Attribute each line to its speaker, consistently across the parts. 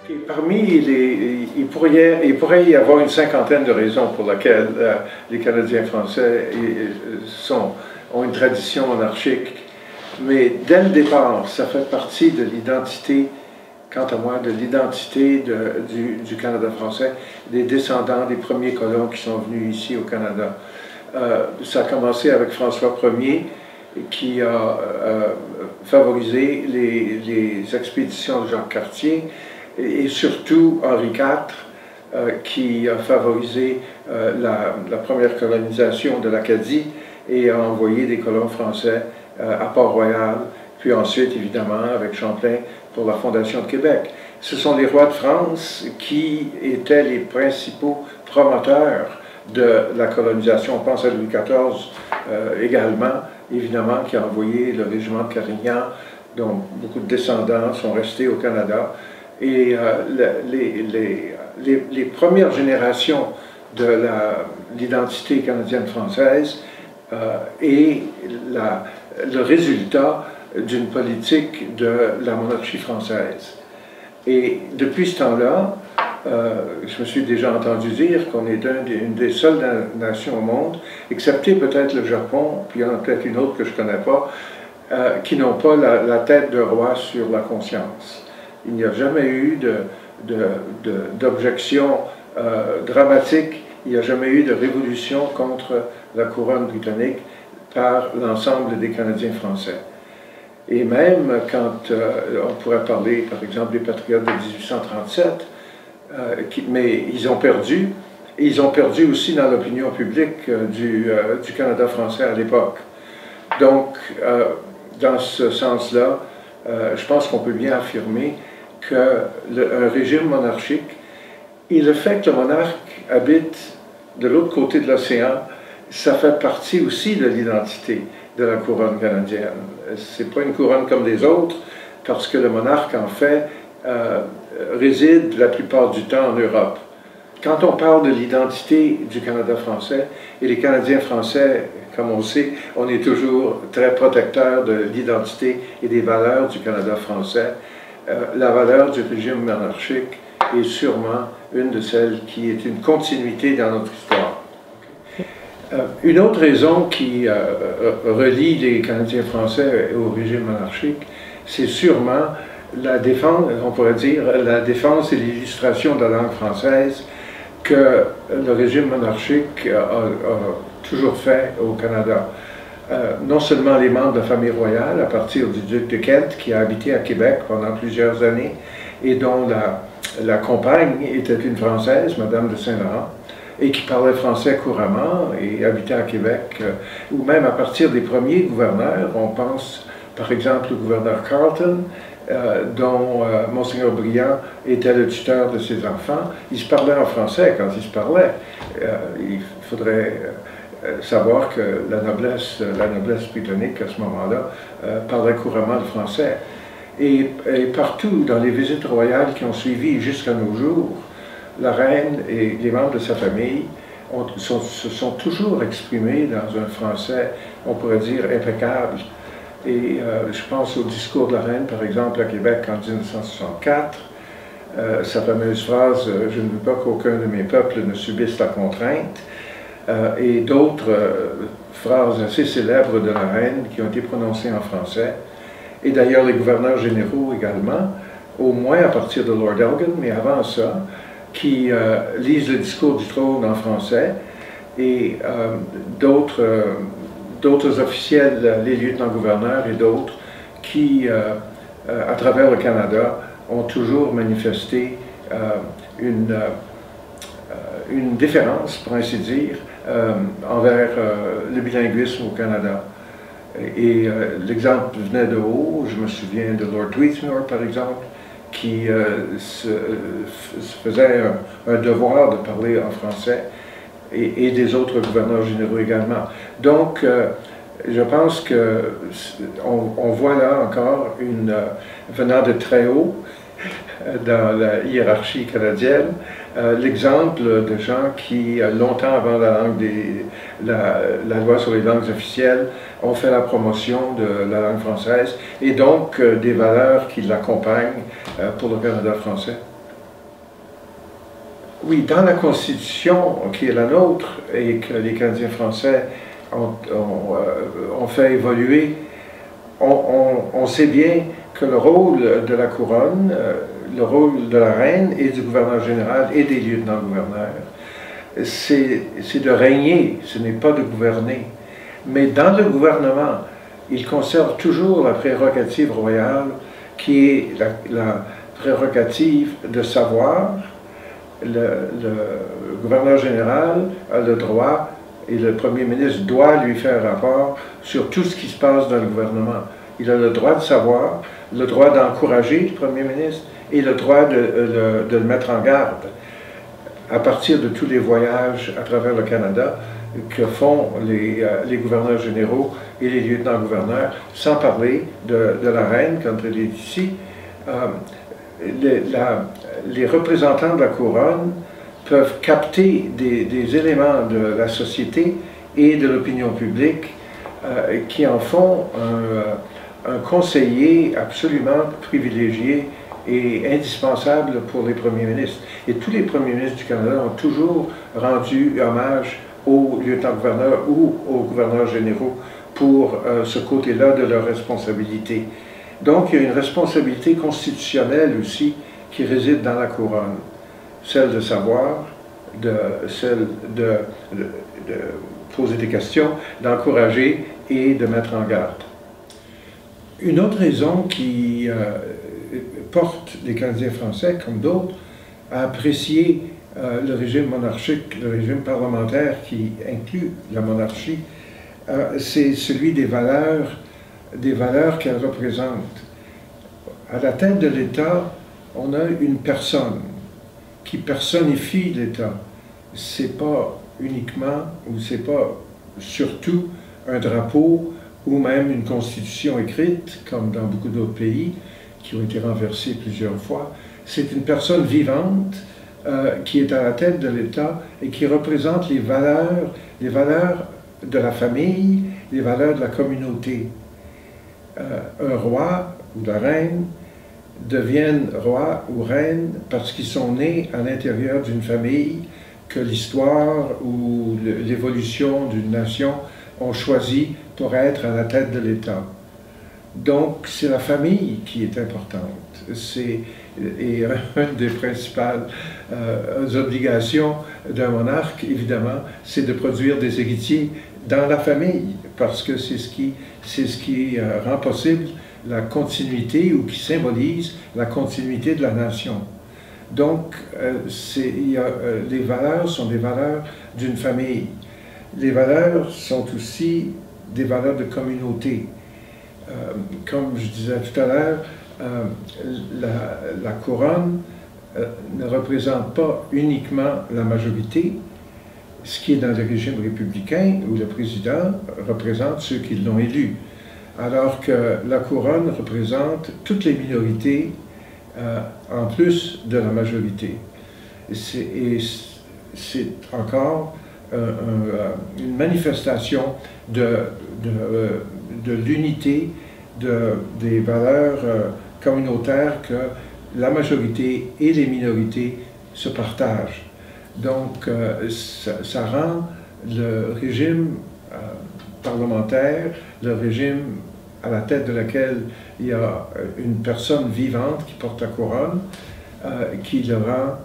Speaker 1: Et parmi il pourrait y avoir une cinquantaine de raisons pour lesquelles les Canadiens français ont une tradition monarchique. Mais dès le départ, ça fait partie de l'identité, quant à moi, de l'identité du Canada français, des descendants des premiers colons qui sont venus ici au Canada. Ça a commencé avec François Ier, qui a favorisé les expéditions de Jacques Cartier, et surtout Henri IV, qui a favorisé la première colonisation de l'Acadie et a envoyé des colons français à Port-Royal, puis ensuite, évidemment, avec Champlain pour la fondation de Québec. Ce sont les rois de France qui étaient les principaux promoteurs de la colonisation. On pense à Louis XIV également, évidemment, qui a envoyé le régiment de Carignan, dont beaucoup de descendants sont restés au Canada. Et les premières générations de l'identité canadienne-française est le résultat d'une politique de la monarchie française. Et depuis ce temps-là, je me suis déjà entendu dire qu'on est une des seules nations au monde, excepté peut-être le Japon, puis il y en a peut-être une autre que je ne connais pas, qui n'ont pas la tête de roi sur la conscience. Il n'y a jamais eu d'objection dramatique, il n'y a jamais eu de révolution contre la couronne britannique par l'ensemble des Canadiens français. Et même quand on pourrait parler, par exemple, des patriotes de 1837, mais ils ont perdu, et ils ont perdu aussi dans l'opinion publique du Canada français à l'époque. Donc, dans ce sens-là, je pense qu'on peut bien affirmer qu'un régime monarchique, et le fait que le monarque habite de l'autre côté de l'océan, ça fait partie aussi de l'identité de la couronne canadienne. C'est pas une couronne comme les autres, parce que le monarque, en fait, réside la plupart du temps en Europe. Quand on parle de l'identité du Canada français, et les Canadiens français, comme on sait, on est toujours très protecteurs de l'identité et des valeurs du Canada français. La valeur du régime monarchique est sûrement une de celles qui est une continuité dans notre histoire. Une autre raison qui relie les Canadiens français au régime monarchique, c'est sûrement la défense, on pourrait dire, la défense et l'illustration de la langue française que le régime monarchique a toujours fait au Canada. Non seulement les membres de la famille royale, à partir du duc de Kent, qui a habité à Québec pendant plusieurs années, et dont la compagne était une Française, Madame de Saint-Laurent, et qui parlait français couramment et habitait à Québec, ou même à partir des premiers gouverneurs, on pense par exemple au gouverneur Carleton, dont Monseigneur Briand était le tuteur de ses enfants. Ils se parlaient en français quand ils se parlaient. Il faudrait savoir que la noblesse britannique à ce moment-là parlait couramment le français. Et partout dans les visites royales qui ont suivi jusqu'à nos jours, la reine et les membres de sa famille se sont toujours exprimés dans un français, on pourrait dire, impeccable. Et je pense au discours de la reine, par exemple, à Québec en 1964, sa fameuse phrase « Je ne veux pas qu'aucun de mes peuples ne subisse la contrainte », et d'autres phrases assez célèbres de la reine qui ont été prononcées en français. Et d'ailleurs, les gouverneurs généraux également, au moins à partir de Lord Elgin, mais avant ça, qui lisent le discours du trône en français, et d'autres officiels, les lieutenants-gouverneurs et d'autres, qui, à travers le Canada, ont toujours manifesté une déférence, pour ainsi dire, envers le bilinguisme au Canada. Et l'exemple venait de haut, je me souviens de Lord Tweedsmuir, par exemple, qui se faisait un devoir de parler en français, et des autres gouverneurs généraux également. Donc, je pense qu'on voit là encore, venant de très haut, dans la hiérarchie canadienne, l'exemple de gens qui, longtemps avant la loi sur les langues officielles, ont fait la promotion de la langue française, et donc des valeurs qui l'accompagnent pour le Canada français. Oui, dans la Constitution qui est la nôtre et que les Canadiens français ont fait évoluer, on sait bien que le rôle de la couronne, le rôle de la reine et du gouverneur général et des lieutenants-gouverneurs, c'est de régner, ce n'est pas de gouverner. Mais dans le gouvernement, ils conservent toujours la prérogative royale qui est la prérogative de savoir. Le gouverneur général a le droit, et le premier ministre doit lui faire rapport sur tout ce qui se passe dans le gouvernement. Il a le droit de savoir, le droit d'encourager le premier ministre et le droit de le mettre en garde à partir de tous les voyages à travers le Canada que font les gouverneurs généraux et les lieutenants-gouverneurs, sans parler de la reine quand elle est ici. Les représentants de la couronne peuvent capter des éléments de la société et de l'opinion publique qui en font un conseiller absolument privilégié et indispensable pour les premiers ministres. Et tous les premiers ministres du Canada ont toujours rendu hommage aux lieutenants-gouverneurs ou aux gouverneurs généraux pour ce côté-là de leur responsabilité. Donc, il y a une responsabilité constitutionnelle aussi qui réside dans la couronne, celle de savoir, celle de poser des questions, d'encourager et de mettre en garde. Une autre raison qui porte les Canadiens français, comme d'autres, à apprécier le régime monarchique, le régime parlementaire qui inclut la monarchie, c'est celui des valeurs qu'elle représente. À la tête de l'État, on a une personne qui personnifie l'État. C'est pas uniquement, ou c'est pas surtout un drapeau ou même une constitution écrite, comme dans beaucoup d'autres pays qui ont été renversés plusieurs fois. C'est une personne vivante qui est à la tête de l'État et qui représente les valeurs de la famille, les valeurs de la communauté. Un roi ou la reine deviennent roi ou reine parce qu'ils sont nés à l'intérieur d'une famille que l'histoire ou l'évolution d'une nation ont choisi pour être à la tête de l'État. Donc, c'est la famille qui est importante. Et une des principales obligations d'un monarque, évidemment, c'est de produire des héritiers dans la famille, parce que c'est ce qui rend possible la continuité ou qui symbolise la continuité de la nation. Donc, les valeurs sont des valeurs d'une famille. Les valeurs sont aussi des valeurs de communauté. Comme je disais tout à l'heure, la couronne ne représente pas uniquement la majorité, ce qui est dans le régime républicain où le président représente ceux qui l'ont élu, alors que la couronne représente toutes les minorités en plus de la majorité. Et c'est encore une manifestation de l'unité des valeurs communautaires que la majorité et les minorités se partagent. Donc, ça rend le régime parlementaire, le régime à la tête de laquelle il y a une personne vivante qui porte la couronne, qui le rend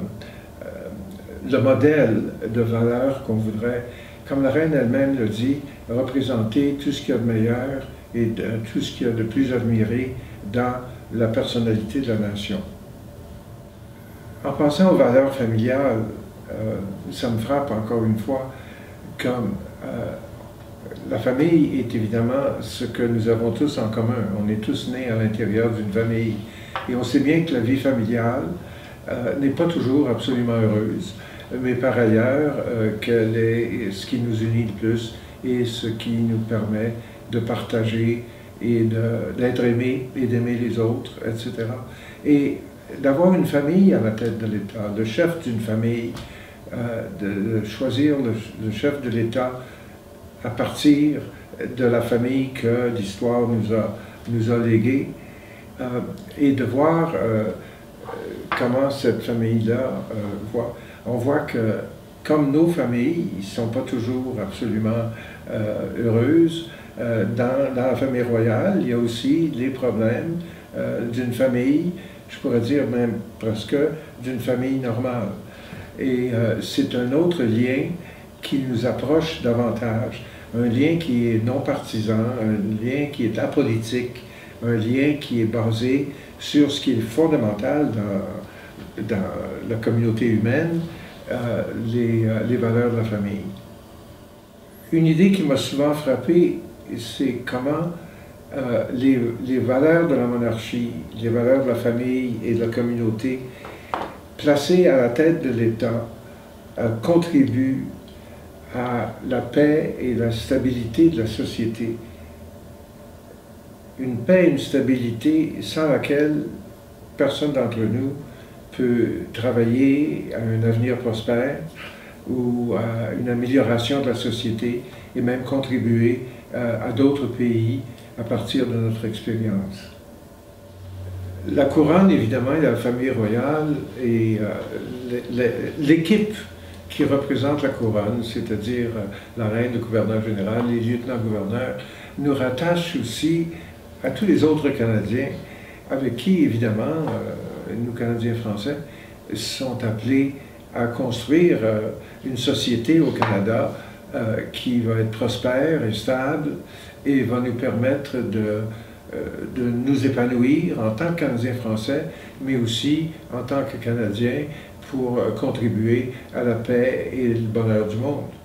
Speaker 1: le modèle de valeur qu'on voudrait, comme la reine elle-même le dit, représenter tout ce qu'il y a de meilleur et tout ce qu'il y a de plus admiré dans la personnalité de la nation. En passant aux valeurs familiales, ça me frappe encore une fois comme la famille est évidemment ce que nous avons tous en commun. On est tous nés à l'intérieur d'une famille. Et on sait bien que la vie familiale n'est pas toujours absolument heureuse, mais par ailleurs, qu'elle est ce qui nous unit le plus et ce qui nous permet de partager et d'être aimé et d'aimer les autres, etc. Et d'avoir une famille à la tête de l'État, le chef d'une famille, de choisir le chef de l'État à partir de la famille que l'histoire nous a léguée, et de voir comment cette famille-là voit. on voit que, comme nos familles, ils ne sont pas toujours absolument heureuses. Dans la famille royale, il y a aussi les problèmes d'une famille, je pourrais dire même presque d'une famille normale. Et c'est un autre lien qui nous approche davantage, un lien qui est non partisan, un lien qui est apolitique, un lien qui est basé sur ce qui est fondamental dans la communauté humaine, les valeurs de la famille. Une idée qui m'a souvent frappé, c'est comment les valeurs de la monarchie, les valeurs de la famille et de la communauté, placées à la tête de l'État, contribuent à la paix et la stabilité de la société. Une paix et une stabilité sans laquelle personne d'entre nous peut travailler à un avenir prospère ou à une amélioration de la société et même contribuer à d'autres pays à partir de notre expérience. La couronne, évidemment, et la famille royale et l'équipe qui représente la couronne, c'est-à-dire la reine, le gouverneur général, les lieutenants-gouverneurs, nous rattachent aussi à tous les autres Canadiens avec qui, évidemment, nous, Canadiens français, sont appelés à construire une société au Canada qui va être prospère et stable et va nous permettre de nous épanouir en tant que Canadiens français, mais aussi en tant que Canadiens pour contribuer à la paix et le bonheur du monde.